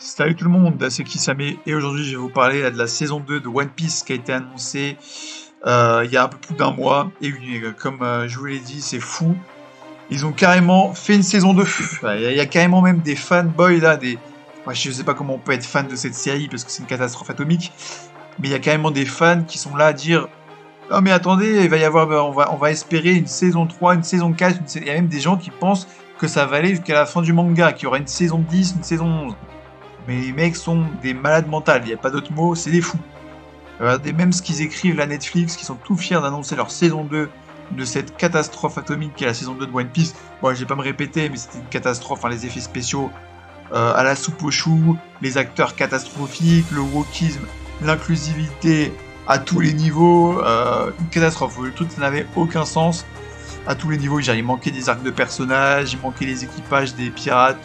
Salut tout le monde, c'est Kisame et aujourd'hui je vais vous parler de la saison 2 de One Piece qui a été annoncée il y a un peu plus d'un mois. Et oui, comme je vous l'ai dit, c'est fou. Ils ont carrément fait une saison 2. Il y a carrément même des fanboys là, Moi, je sais pas comment on peut être fan de cette série parce que c'est une catastrophe atomique. Mais il y a carrément des fans qui sont là à dire non mais attendez, il va y avoir, on va espérer une saison 3, une saison 4, il y a même des gens qui pensent que ça va aller jusqu'à la fin du manga, qu'il y aura une saison 10, une saison 11. Mais les mecs sont des malades mentales, il n'y a pas d'autre mot, c'est des fous. Regardez même ce qu'ils écrivent à Netflix, qui sont tout fiers d'annoncer leur saison 2 de cette catastrophe atomique qui est la saison 2 de One Piece. Bon, je vais pas me répéter, mais c'était une catastrophe, hein, les effets spéciaux à la soupe aux choux, les acteurs catastrophiques, le wokisme, l'inclusivité à tous les niveaux, une catastrophe. Le truc, ça n'avait aucun sens à tous les niveaux. Il manquait des arcs de personnages, il manquait les équipages des pirates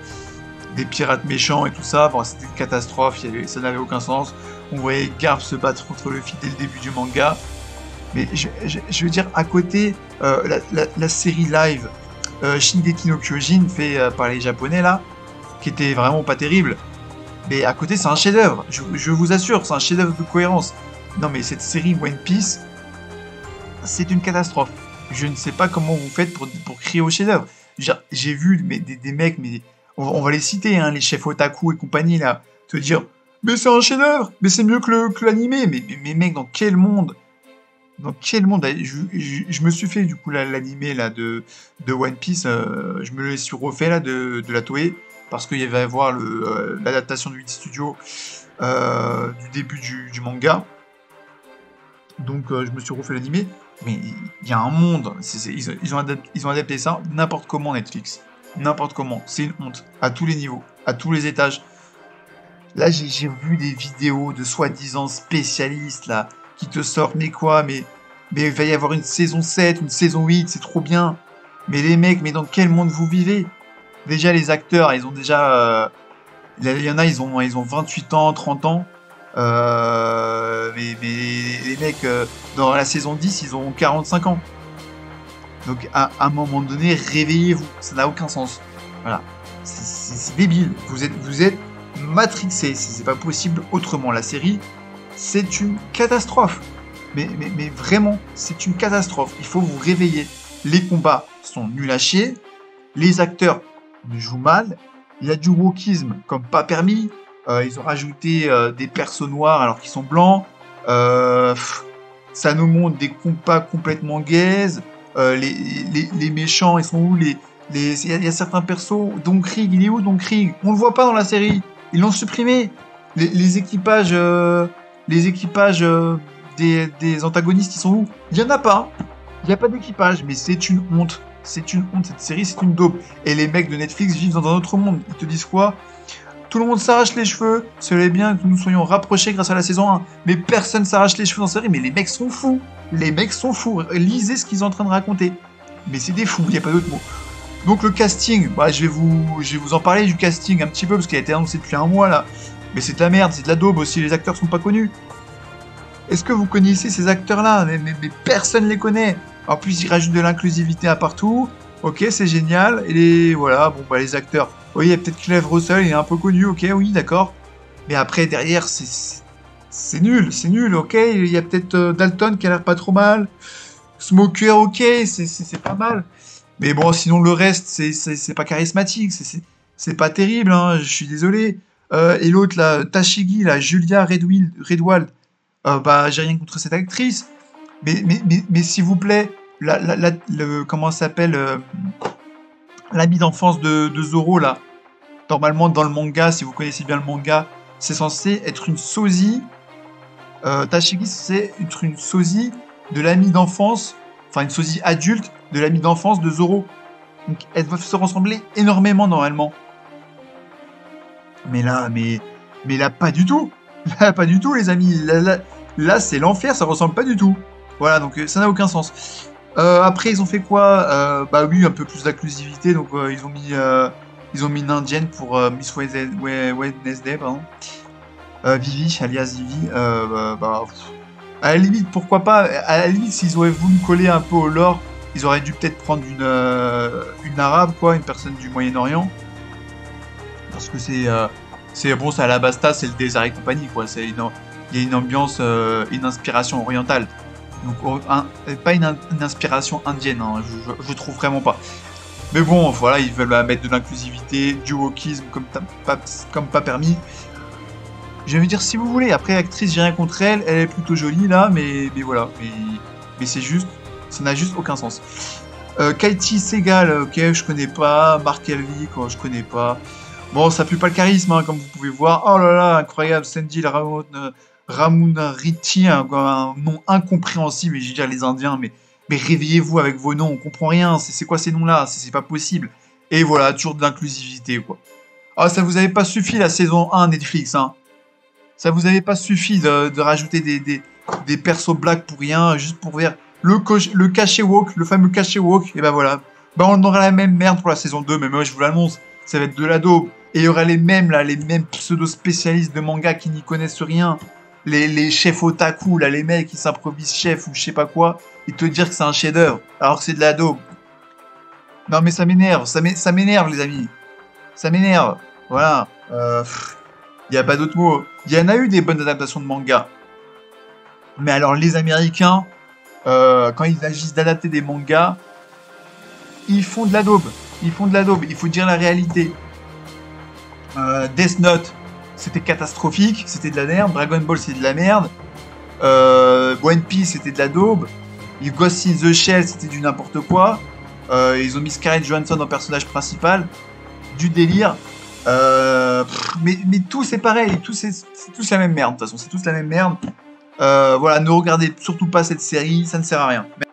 méchants et tout ça. Bon, c'était une catastrophe, ça n'avait aucun sens. On voyait Garp se battre contre Luffy dès le début du manga. Mais je veux dire, à côté, la série live Shingeki no Kyojin fait par les japonais là, qui était vraiment pas terrible. Mais à côté, c'est un chef-d'œuvre. Je vous assure, c'est un chef-d'œuvre de cohérence. Non, mais cette série One Piece, c'est une catastrophe. Je ne sais pas comment vous faites pour crier au chef-d'œuvre. J'ai vu des mecs, mais on va les citer, hein, les chefs otaku et compagnie là, te dire mais c'est un chef-d'œuvre, mais c'est mieux que l'animé. Mais mec, dans quel monde? Dans quel monde? Je me suis fait du coup l'animé là de One Piece, je me le suis refait là de la Toei parce qu'il va y avoir l'adaptation du 8 Studio du début du manga. Donc je me suis refait l'animé, mais il y a un monde. Ils ont adapté ça n'importe comment Netflix, n'importe comment. C'est une honte à tous les niveaux, à tous les étages. Là, j'ai vu des vidéos de soi-disant spécialistes, là, qui te sortent, mais quoi, mais il va y avoir une saison 7, une saison 8, c'est trop bien. Mais les mecs, mais dans quel monde vous vivez? Déjà, les acteurs, ils ont déjà... il y en a, ils ont 28 ans, 30 ans. Mais les mecs, dans la saison 10, ils ont 45 ans. Donc, à un moment donné, réveillez-vous. Ça n'a aucun sens. Voilà. C'est débile. Vous êtes matrixé, c'est pas possible autrement. La série, c'est une catastrophe. Mais vraiment, c'est une catastrophe. Il faut vous réveiller. Les combats sont nuls à chier. Les acteurs jouent mal. Il y a du wokisme comme pas permis. Ils ont rajouté des persos noirs alors qu'ils sont blancs. Ça nous montre des combats complètement gaze. Les méchants, ils sont où? Il y a certains persos. Don Krieg, il est où Don Krieg? On le voit pas dans la série. Ils l'ont supprimé. Les équipages, des antagonistes, ils sont où? Il y en a pas. Il n'y a pas d'équipage, mais c'est une honte. C'est une honte, cette série, c'est une daube. Et les mecs de Netflix vivent dans un autre monde. Ils te disent quoi? Tout le monde s'arrache les cheveux. Ce serait bien que nous soyons rapprochés grâce à la saison 1. Mais personne s'arrache les cheveux dans cette série. Mais les mecs sont fous. Les mecs sont fous. Lisez ce qu'ils sont en train de raconter. Mais c'est des fous, il n'y a pas d'autre mot. Donc le casting, bah, je vais vous en parler du casting un petit peu parce qu'il a été annoncé depuis un mois là. Mais c'est de la merde, c'est de la daube aussi, les acteurs sont pas connus. Est-ce que vous connaissez ces acteurs-là? Mais personne les connaît. En plus, ils rajoutent de l'inclusivité à partout. Ok, c'est génial. Et voilà, bon bah les acteurs. Oui, il y a peut-être Clive Russell, il est un peu connu, ok, oui, d'accord. Mais après, derrière, c'est nul, ok. Il y a peut-être Dalton qui a l'air pas trop mal. Smoker, ok, c'est pas mal. Mais bon, sinon le reste, c'est pas charismatique, c'est pas terrible, hein, je suis désolé. Et l'autre, là, Tashigi, là, Julia Redwald, bah, j'ai rien contre cette actrice. Mais s'il vous plaît, comment ça s'appelle l'ami d'enfance de Zoro, là. Normalement, dans le manga, si vous connaissez bien le manga, c'est censé être une sosie. Tashigi, c'est être une sosie de l'ami d'enfance, enfin une sosie adulte de l'ami d'enfance de Zoro. Donc elles doivent se ressembler énormément normalement. Mais là, pas du tout. Là, pas du tout, les amis. Là c'est l'enfer, ça ressemble pas du tout. Voilà, donc ça n'a aucun sens. Après, ils ont fait quoi? Bah oui, un peu plus d'inclusivité. Donc ils ont mis une indienne pour Miss Wednesday, pardon. Vivi, alias Vivi. À la limite, pourquoi pas? À la limite, s'ils auraient voulu coller un peu au lore, ils auraient dû peut-être prendre une arabe, quoi, une personne du Moyen-Orient. Parce que C'est bon, c'est à la Basta, c'est le désert et compagnie, quoi. Il y a une ambiance, une inspiration orientale. Donc, pas une inspiration indienne, hein, je trouve vraiment pas. Mais bon, voilà, ils veulent mettre de l'inclusivité, du wokisme comme pas permis. Je vais dire si vous voulez. Après, actrice, j'ai rien contre elle. Elle est plutôt jolie là, mais voilà. Mais c'est juste, ça n'a juste aucun sens. Katie Segal, ok, je connais pas. Mark Elvey, quoi, je connais pas. Bon, ça pue pas le charisme, hein, comme vous pouvez voir. Oh là là, incroyable, Sandy Ramunariti, un nom incompréhensible. Et je veux dire les Indiens, mais réveillez-vous avec vos noms, on comprend rien. C'est quoi ces noms-là? C'est pas possible. Et voilà, toujours de l'inclusivité, quoi. Ah, ça vous avait pas suffi la saison 1 Netflix, hein. Ça vous avait pas suffi de rajouter des persos black pour rien, juste pour faire le cachet woke, le fameux cachet woke, et ben voilà. Ben on aura la même merde pour la saison 2, mais moi je vous l'annonce, ça va être de la daube. Et il y aura les mêmes pseudo-spécialistes de manga qui n'y connaissent rien. Les chefs otaku, là, les mecs qui s'improvisent chefs ou je sais pas quoi, et te dire que c'est un chef-d'œuvre, alors que c'est de la daube. Non mais ça m'énerve, ça m'énerve les amis. Ça m'énerve. Voilà. Il n'y a pas d'autre mot. Il y en a eu des bonnes adaptations de manga. Mais alors, les Américains, quand ils agissent d'adapter des mangas, ils font de la daube. Ils font de la daube. Il faut dire la réalité. Death Note, c'était catastrophique. C'était de la merde. Dragon Ball, c'était de la merde. One Piece, c'était de la daube. Ghost in the Shell, c'était du n'importe quoi. Ils ont mis Scarlett Johansson en personnage principal. Du délire. Mais tout c'est pareil, c'est tous la même merde de toute façon, c'est tous la même merde. Voilà, ne regardez surtout pas cette série, ça ne sert à rien.